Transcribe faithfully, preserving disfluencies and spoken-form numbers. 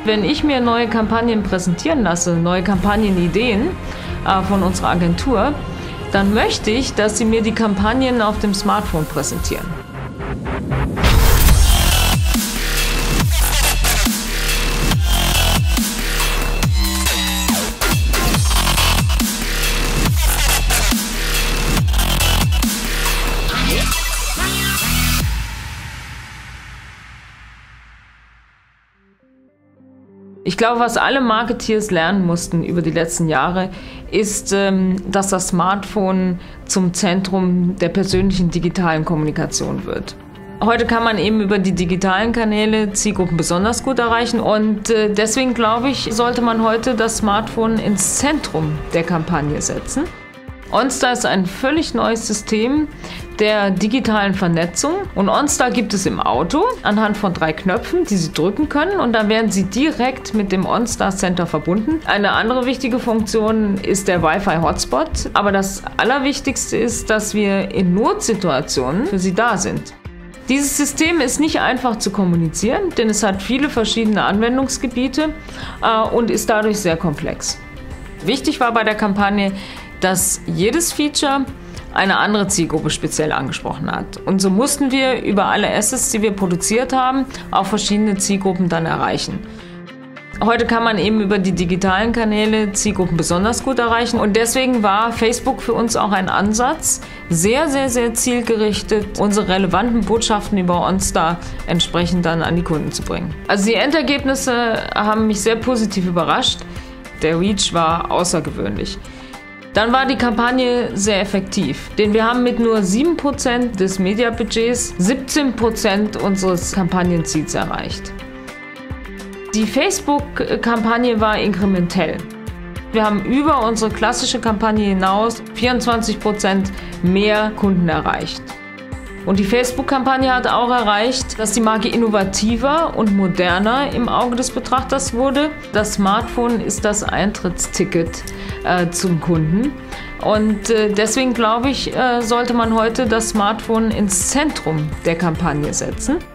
Wenn ich mir neue Kampagnen präsentieren lasse, neue Kampagnenideen äh, von unserer Agentur, dann möchte ich, dass sie mir die Kampagnen auf dem Smartphone präsentieren. Ich glaube, was alle Marketeers lernen mussten über die letzten Jahre, ist, dass das Smartphone zum Zentrum der persönlichen digitalen Kommunikation wird. Heute kann man eben über die digitalen Kanäle Zielgruppen besonders gut erreichen und deswegen glaube ich, sollte man heute das Smartphone ins Zentrum der Kampagne setzen. OnStar ist ein völlig neues System der digitalen Vernetzung und OnStar gibt es im Auto anhand von drei Knöpfen, die Sie drücken können und dann werden Sie direkt mit dem OnStar Center verbunden. Eine andere wichtige Funktion ist der Wi-Fi-Hotspot, aber das Allerwichtigste ist, dass wir in Notsituationen für Sie da sind. Dieses System ist nicht einfach zu kommunizieren, denn es hat viele verschiedene Anwendungsgebiete äh, und ist dadurch sehr komplex. Wichtig war bei der Kampagne, dass jedes Feature eine andere Zielgruppe speziell angesprochen hat. Und so mussten wir über alle Assets, die wir produziert haben, auch verschiedene Zielgruppen dann erreichen. Heute kann man eben über die digitalen Kanäle Zielgruppen besonders gut erreichen und deswegen war Facebook für uns auch ein Ansatz, sehr, sehr, sehr zielgerichtet unsere relevanten Botschaften über OnStar entsprechend dann an die Kunden zu bringen. Also die Endergebnisse haben mich sehr positiv überrascht. Der Reach war außergewöhnlich. Dann war die Kampagne sehr effektiv, denn wir haben mit nur sieben Prozent des Mediabudgets siebzehn Prozent unseres Kampagnenziels erreicht. Die Facebook-Kampagne war inkrementell. Wir haben über unsere klassische Kampagne hinaus vierundzwanzig Prozent mehr Kunden erreicht. Und die Facebook-Kampagne hat auch erreicht, dass die Marke innovativer und moderner im Auge des Betrachters wurde. Das Smartphone ist das Eintrittsticket äh, zum Kunden. Und äh, deswegen glaube ich, äh, sollte man heute das Smartphone ins Zentrum der Kampagne setzen.